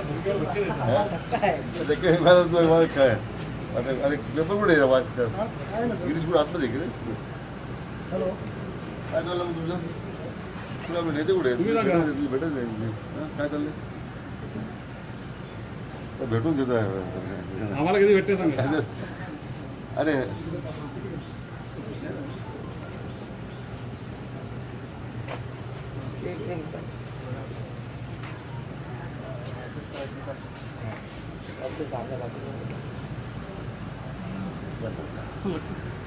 देखे मला काय अरे पेपर कुठे गिरीश कुठे आतमध्ये गेले हॅलो काय चाललं मग तुमचं तुला नेते कुठे भेटत नाही काय चाललंय भेटून घेतो आम्हाला कधी भेटते सांगा अरे सामने